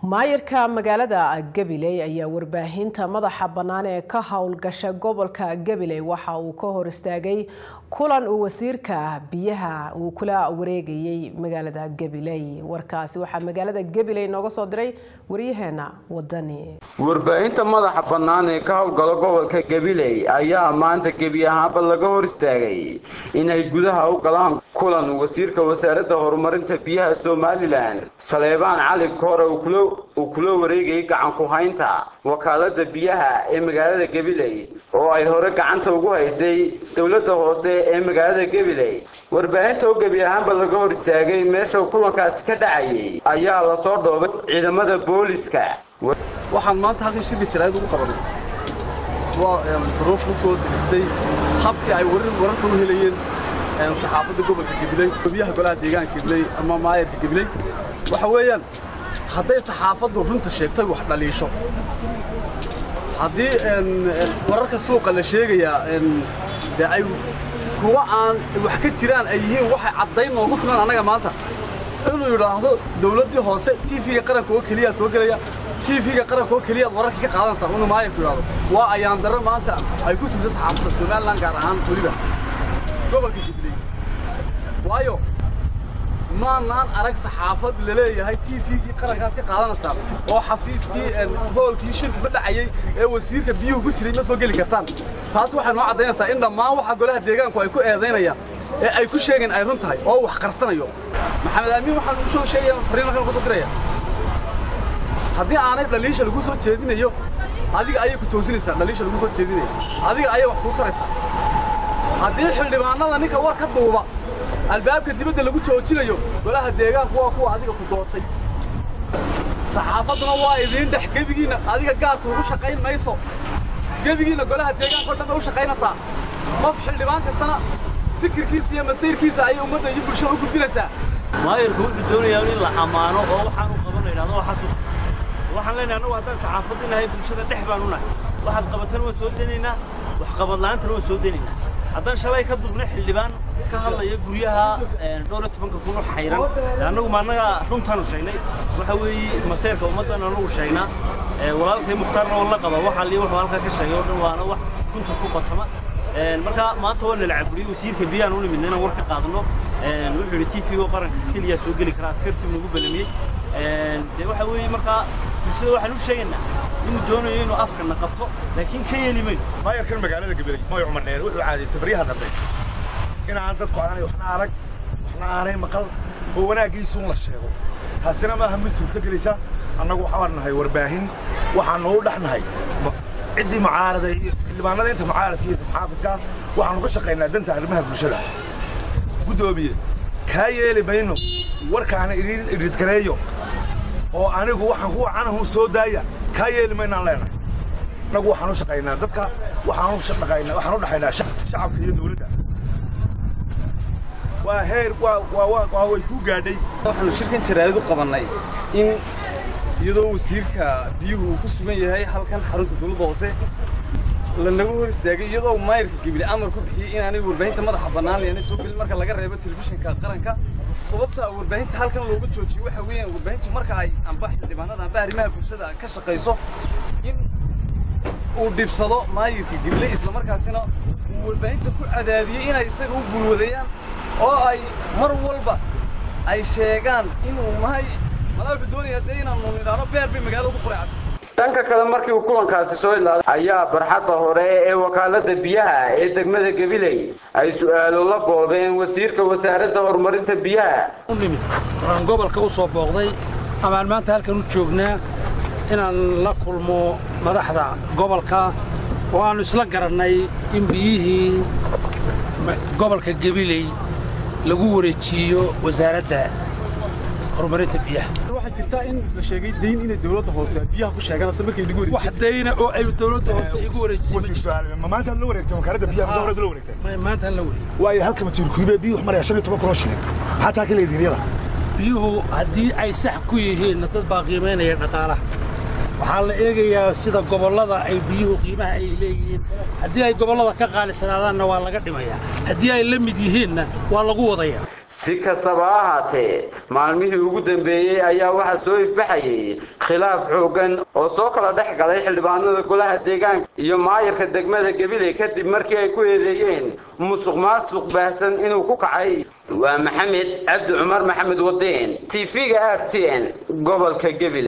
maayirka magaalada Gabiley ayaa warbaahinta madaxa bannaan ee ka howlgasha gobolka Gabiley waxa uu ka hor istaagay kulan uu wasiirka biyaha uu kula wareegayay magaalada Gabiley. warkaasi waxa magaalada Gabiley nooga soo diray wariyaheena wadani. warbaahinta madaxa bannaan ee ka howlgala gobolka Gabiley ayaa maanta gebi ahaanba laga hor istaagay inay gudaha u galaan kulan wasiirka wasaaradda horumarinta biyaha Somaliland Saleebaan Cali Koore uu kula wareegay gacan ku haynta wakaalada biyaha ee magaalada Gabiley oo ay hore gacanta ugu haysay dawladda hoose ee magaalada Gabiley. warbaahinta oo gebi ahaanba laga hor istaagay meesha kulankaas ka dhacayay ayaa la soo dhoobay ciidamada booliska. waxaan maanta halkan shirka jiraayad ugu qabanay waa proof soo dhistay habkii ay wararka u helayeen saxaafadda gobolka Gabiley biyaha golaha deegaanka Gabiley ama maayirka Gabiley waxa weeyaan hadday saxaafaddu runta sheegtay wax dhaliisho haddii wararka suuqa la sheegaya ay kuwa aan wax ka jiraan ay yihiin waxa cadayn noogu filan anaga maanta inuu yiraahdo dawladii hoose TV-ga qaranka oo kaliya soo galaya TV-ga qaranka oo kaliya wararka ka qaadanaysa inuu maayirku yiraahdo waa ayaan darar maanta ay ku sugaysaa saxaafadda Somaliland gaar ahaan waliba gobolka Gabiley waayo maanaan arag saxaafad leeyahay TV-gi qarankaas ka qaadanaysa oo xafiiskii hoolkii shirku ka dhacayay ee wasiirka biyuhu ku jiray ma soo gali kartaan. taas waxay noo cadeynaysaa in dhammaan waxa golaha deegaanku ay ku eedeynayaan ee ay ku sheegeen ay run tahay oo wax qarsanayo. maxamed amiin waxaan u soo sheegay fariin halkan ku soo diraya haddii aanay dhaliisha lagu soo jeedinayo adiga ayay ku toosinaysaa dhaliisha lagu soo jeedinayo adiga ayay wax ku taraysaa. haddii xildhibaanada ninka war ka duuba albaabka dibadda lagu joojinayo golaha deegaanku waa kuwa adiga ku doortay saxaafaduna waa idin dhex gebigiina adiga gaarku ugu shaqayn mayso gebigiina golaha deegaanka oo dhan u shaqaynaysaa qof xildhibaan kastana fikirkiisa iyo masiirkiisa ay ummadda iyo bulshada u gudbinaysaa. maayirku wuxuu doonayaa in la amaano oo waxaan u qabanayna waxaan leenahay anagu haddaan saxaafad inahay bulshada dhex baan u nahay waxaad qabatana waan soo deenaynaa wax qabad la'aantana waan soo deenaynaa. haddaan shalay ka dubnay xildhibaan ka hadlaya guryaha 12 kun oo xayran anagu ma anaga runtaan u sheegnay waxa weeye maseerka ummadana anagu sheegnaa walaalkay muxtaarna wala qaba waxa li wuxuu halka ka sheegay oo dhan waana wax runta ku qatama. marka maanta waa la lacaburiyo wasiirka biyaha uu nimidna war ka qaadno wuxuu yiri TV-ga qaranka kaliya soo gali kara askartii nagu balamiyay waxa weeye marka bulshada waxaan u sheegaynaa inuu doonayo inuu afkana qabto laakiin ka yeelimayn. maayirkan magaalada Gabiley Mooyo Cumar Dheer wuxuu caadaystay bariyaha dambe in aan dadku aanay waxna arag waxna aanay maqal oo wanaagiisu la sheego taasina ma aha mid suurta gelaysa. annagu waxaan nahay warbaahin waxaan u dhaxnahay cidii mucaarada iyo xildhibaanada inta mucaaradka iyo xaafidka waxaan uga shaqeynaa danta arrimaha bulshada. gudoomiye ka yeeli bayno warkaana idid kareeyo oo anigu waxaan ku wacanahu soo daaya ka yeeli maynaan leenahay. annagu waxaan u shaqeynaa dadka waxaan u dhaxaynaa shacabka iyo dawladda waa heer waa way ku gaadhay. waxaanu shirkan jiraayad u qabanay in iyadoo wasiirka biyuhu uu ku sugan yahay halkan xarunta dawladda hoose la nagu hor istaagay iyadoo maayirka Gabiley amar ku bixiyay in aanay warbaahinta madaxa bannaan leeyahay soo galin marka laga reebo telefishinka qaranka. sababta warbaahinta halkan loogu joojiyo waxa weeyaan warbaahintu marka ay amba xildhibaanada amba arrimaha bulshada ka shaqeyso in uu dhibsado maayirka Gabiley isla markaasina uu warbaahinta ku cadaadiyay inay isaga u bulwadayaan oo ay mar walba ay sheegaan inuu mahay malaha doonaya inaan noolaano beer bi magaalada ku quraacdo. dhanka kale markii uu kulankaasi soo ilaalay ayaa barxadda hore ee wakaalada biyaha ee degmada Gabiley ay su'aalo la boodeen wasiirka wasaaradda horumarinta biyaha aan gobolka u soo booqday ama maanta halkan u joognaa inaan la kulmo madaxda gobolka oo aan isla garanay in biyihii gobolka Gabiley lagu wareejiyo wasaaradda horumarinta biyaha. waxa jirta in la sheegay deyn in dawladda hoose biyaha ku sheeganayso markay igu wareejiyay wax deyna oo ay dawladda hoose igu wareejisay ma maanta la wareegtay wakaalada biyaha soo la wareegtay maanta la wareegtay waayo halka matiirkuuba biyuhu maraya 15 kun oo shilin xataa kale diiriyada biyuhu haddii ay sax ku yihiin dad baa qiimeynaya dhaqaalaha waxaa la eegayaa sida gobolada ay biyuhu qiimaha ay leeyihiin haddii ay gobolada ka qaalisanaadaanna waa laga dhimayaa haddii ay la mid yihiinna waa lagu wadayaa. si kastaba ha ahaatee maalmihii ugu dambeeyey ayaa waxaa soo ifbaxayay khilaaf xoogan oo soo kala dhex galay xildhibaanada golaha deegaanka iyo maayarka degmada Gabiley kadib markii ay ku eedeeyeen musuqmaasuq baahsan inuu ku kacay. waa Maxamed Cabdi Cumar Maxamed Wadeen TV-ga RTN gobolka Gabiley.